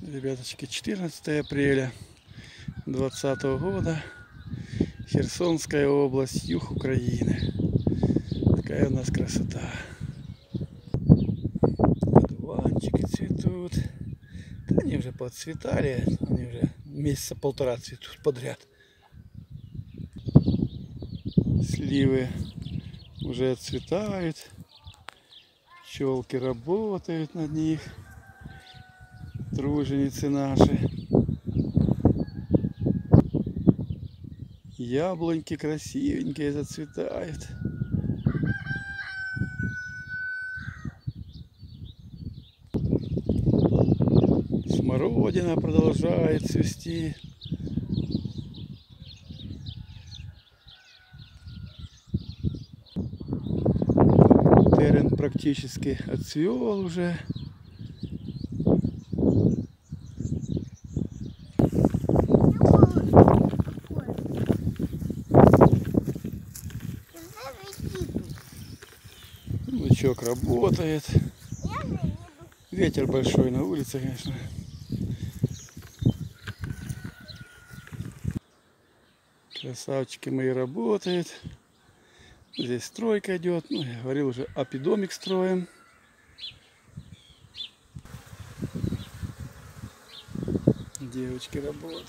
Ребяточки, 14 апреля 2020 года, Херсонская область, юг Украины. Такая у нас красота. Одуванчики цветут. Да они уже подцветали, они уже месяца полтора цветут подряд. Сливы уже отцветают, пчелки работают над них. Труженицы наши. Яблоньки красивенькие зацветают. Смородина продолжает цвести. Терен практически отцвел уже. Лучок работает. Ветер большой на улице, конечно. Красавчики мои работают. Здесь стройка идет. Ну, я говорил уже, апидомик строим. Девочки работают.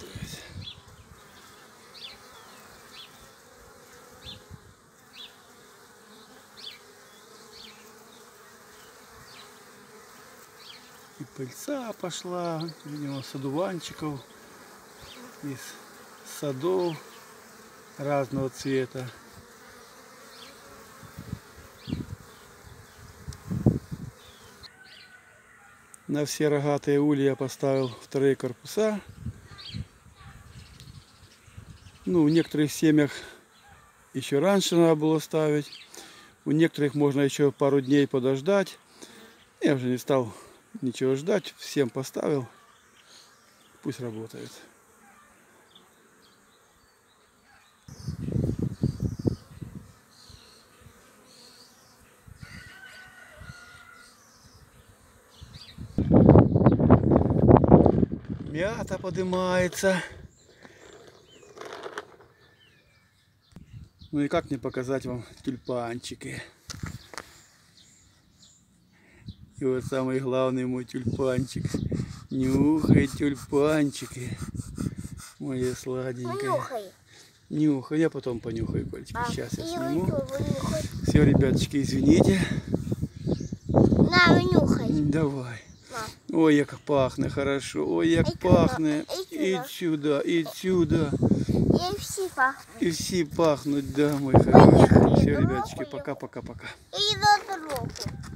И пыльца пошла, видимо, с одуванчиков, из садов разного цвета. На все рогатые ульи я поставил вторые корпуса. Ну, в некоторых семьях еще раньше надо было ставить. У некоторых можно еще пару дней подождать. Я уже не стал ничего ждать, всем поставил. Пусть работает. Мята поднимается. Ну и как мне показать вам тюльпанчики? И вот самый главный мой тюльпанчик. Нюхай тюльпанчики. Мои сладенькие. Понюхай. Нюхай. Я потом понюхаю, Колечки. Сейчас я сниму. Все, ребяточки, извините. На, нюхай. Давай. На. Ой, як пахне хорошо. Ой, як пахне. І сюди, і сюди. И все пахнут. И все пахнут, да, мой хороший. Поехали. Все, ребяточки, пока-пока-пока. И до дорогу.